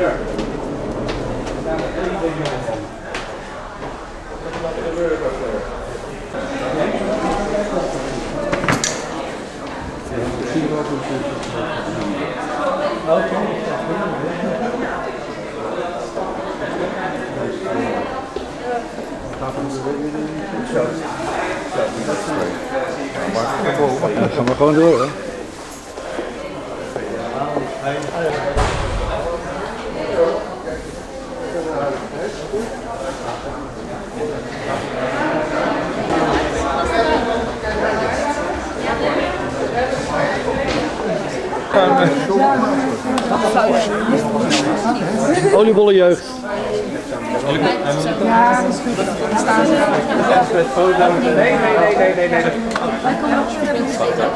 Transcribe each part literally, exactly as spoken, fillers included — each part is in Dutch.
Dan gaan we gewoon door, hè? Oliebollen jeugd. Ja, dat is goed. Daar staan ze. Nee, nee, nee, nee, nee, nee. Wij komen ook zo hebben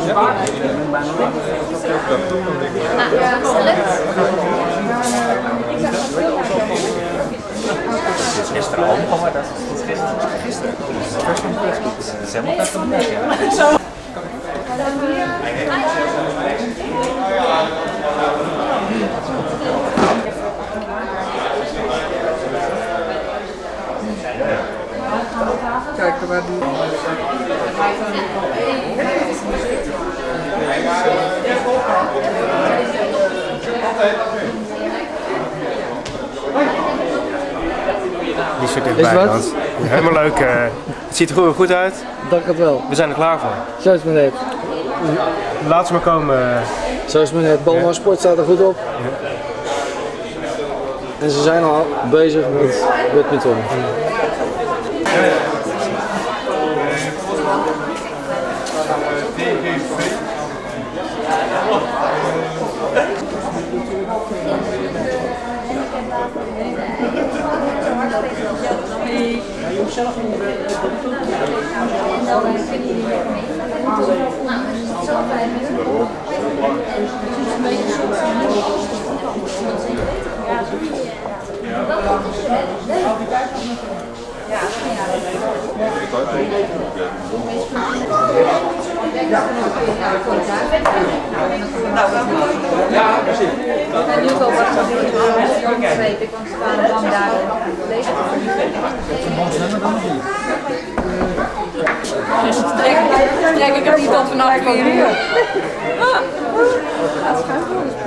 Gisteren al, maar dat is gisteren. Gisteren. Dat is helemaal niet van de Kijk, waar die... Die soort dichtbij, Hans. Helemaal leuk. Uh, het ziet er goed, goed uit. Dank het wel. We zijn er klaar voor. Zo is het net. Laat ze maar komen. Uh... Zo is het net. Balma Sport staat er goed op. Ja. En ze zijn al bezig met badminton. Ja, je hoeft zelf niet meer te doen. En dan kunnen jullie lekker mee. Nou, dan is het zo fijn met een kop. Dus het is een beetje zo van de ja, zo zie je. Dat komt dus wel. Ja, ja, precies. En nu komen we nog een beetje weet ik, want ze waren dan daar deze trek ik het niet tot vanaf vier uur. Dat is geen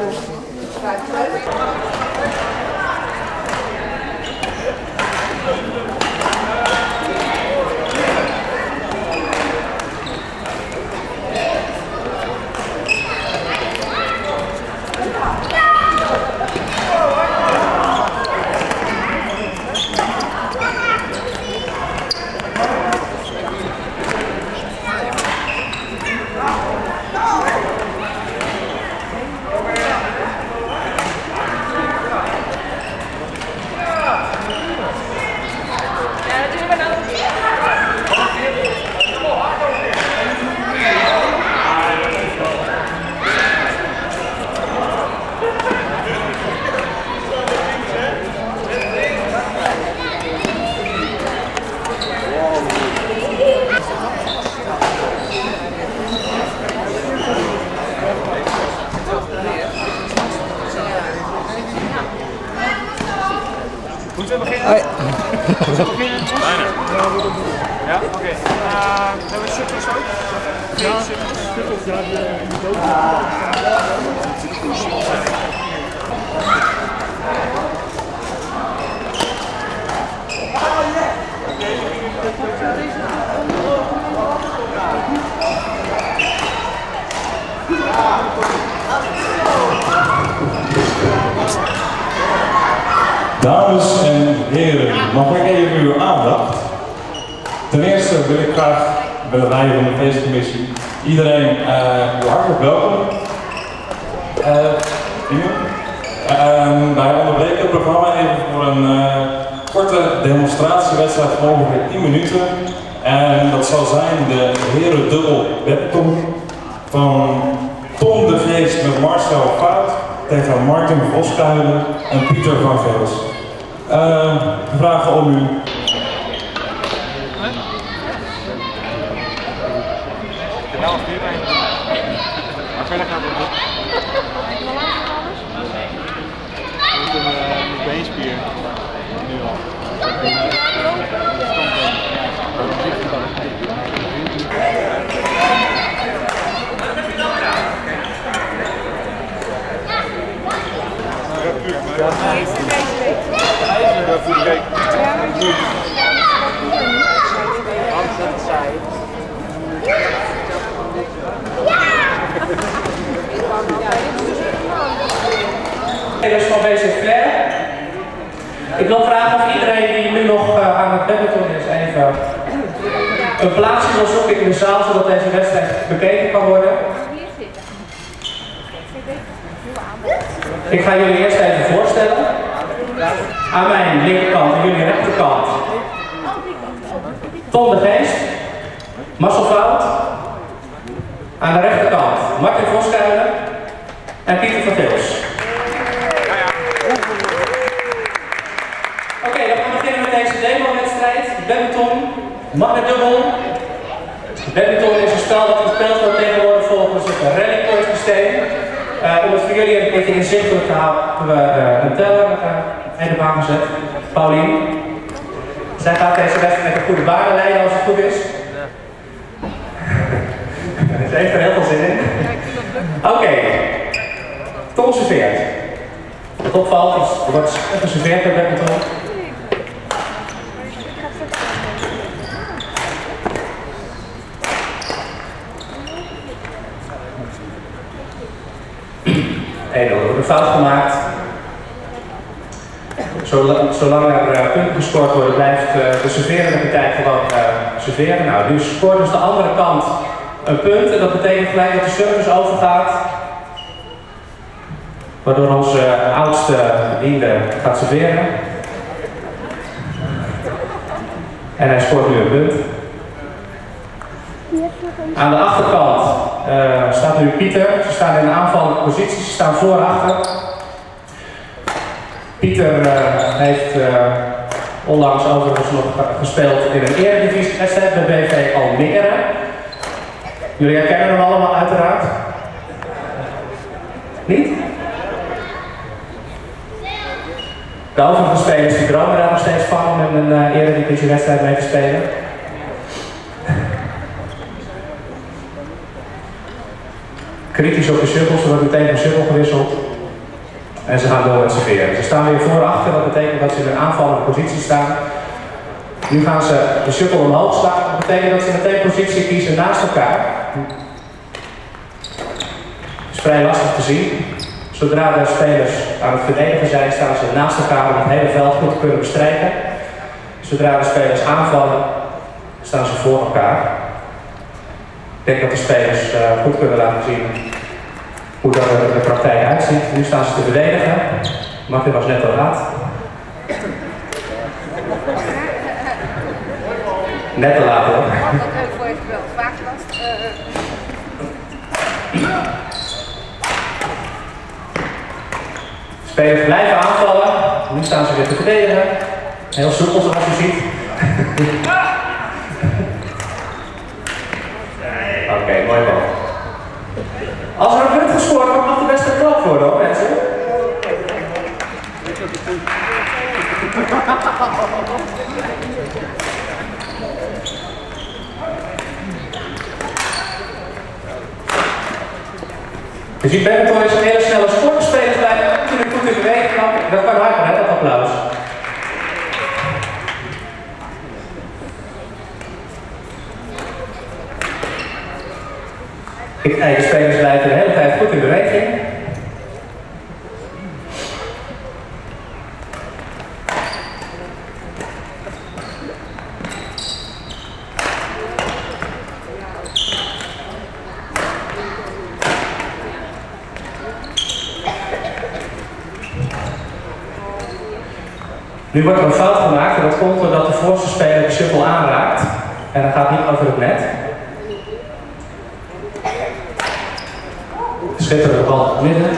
Moeten we beginnen? Hoi. Moeten we beginnen? Bijna. Ja, oké. Okay. Uh, hebben we shuttles ook? Ja, shuttles, ja, in de dood. Dames en heren, mag ik even uw aandacht? Ten eerste wil ik graag bij de leiding van de feestcommissie iedereen uh, hartelijk welkom. Uh, uh, wij onderbreken het programma even voor een uh, korte demonstratiewedstrijd van ongeveer tien minuten. En dat zal zijn de heren dubbel badminton van Tom de Geest met Marcel Fout tegen Martin Voskuilen en Pieter van Geels. Uh, we vragen om u. Maar verder gaat het niet. beenspier. Nu al. Ja, voor de week. Dus van B C Flair. Ik wil vragen of iedereen die nu nog uh, aan het badminton is even een plaatsje wil zoeken in de zaal, zodat deze wedstrijd bekeken kan worden. Ik ga jullie eerst even voorstellen. Aan mijn linkerkant en jullie rechterkant Tom de Geest, Marcel Fout. Aan de rechterkant Martin Voskuilen en Pieter van Tils. Oké, okay, dan gaan we beginnen met deze demo-wedstrijd. Badminton, magnedubbel. Badminton is een spel dat gespeeld wordt tegenwoordig volgens het rally point systeem. Uh, om het voor jullie een beetje inzichtelijk te houden, hebben we uh, een teller uh, in de baan gezet. Paulien. Zij gaat deze wedstrijd met een goede baan leiden als het goed is. Ze heeft er heel veel zin in. Oké. Okay. Tom serveert. Wat opvalt is, er wordt geserveerd bij badminton. één nul, er wordt een fout gemaakt. Zolang, zolang er uh, punten gescoord worden, blijft uh, de serverende partij gewoon uh, serveren. Nou, nu scoort dus de andere kant een punt en dat betekent gelijk dat de service overgaat. Waardoor onze uh, oudste bediende gaat serveren. En hij scoort nu een punt. Aan de achterkant uh, staat nu Pieter. Ze staan in een aanvallende positie, ze staan voor achter. Pieter uh, heeft uh, onlangs overigens nog gespeeld in een eredivisiewedstrijd bij B V Almere. Jullie herkennen hem allemaal uiteraard? Niet? De overige spelers die dromen daar nog steeds van om in een uh, eredivisiewedstrijd mee te spelen. Kritisch op de shuttles, er wordt meteen van shuttle gewisseld. En ze gaan door met serveren. Ze staan weer voor achter, dat betekent dat ze in een aanvallende positie staan. Nu gaan ze de shuttle omhoog slaan, dat betekent dat ze meteen positie kiezen naast elkaar. Het is vrij lastig te zien. Zodra de spelers aan het verdedigen zijn, staan ze naast elkaar om het hele veld goed te kunnen bestrijken. Zodra de spelers aanvallen, staan ze voor elkaar. Ik denk dat de spelers uh, goed kunnen laten zien hoe dat er in de praktijk uitziet. Nu staan ze te verdedigen. Martin was net al laat. Net te laat hoor. Wat ook voor heeft wel vaak last. Spelers blijven aanvallen. Nu staan ze weer te verdedigen. Heel soepel zoals je ziet. Oké, okay, mooi bal. Als er een punt gescoord wordt, mag er best een klap worden hoor, mensen. Je ziet badminton is een hele snelle sport. Spelers blijven natuurlijk goed in beweging. Dat kan harder, hè, dat applaus. Kijk, de spelers blijven de hele tijd goed in beweging. Nu wordt er een fout gemaakt en dat komt doordat de voorste speler de shuttle aanraakt. En dat gaat niet over het net. Schitterende bal op het midden.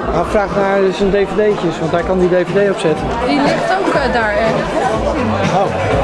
Hij vraagt naar zijn dvd'tjes, want hij kan die dvd opzetten. Die ligt ook uh, daar ergens. Oh.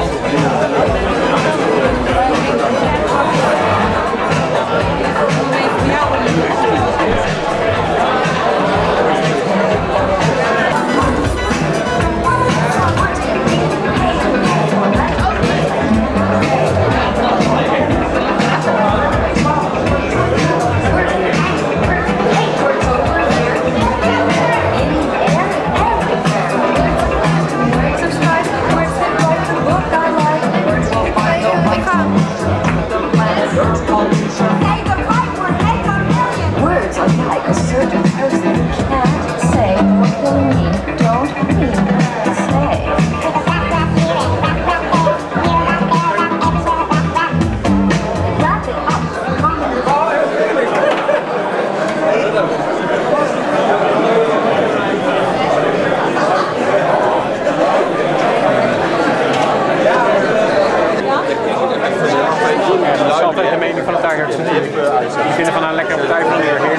Die vinden van een lekkere partij van de heer.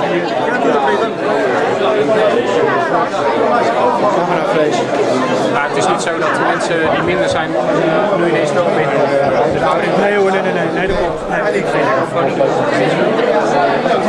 Maar het is niet zo dat de mensen die minder zijn uh, nu ineens wel winnen. Nee hoor, nee, nee, nee, nee, dat klopt. Nee, ik vind het gewoon niet.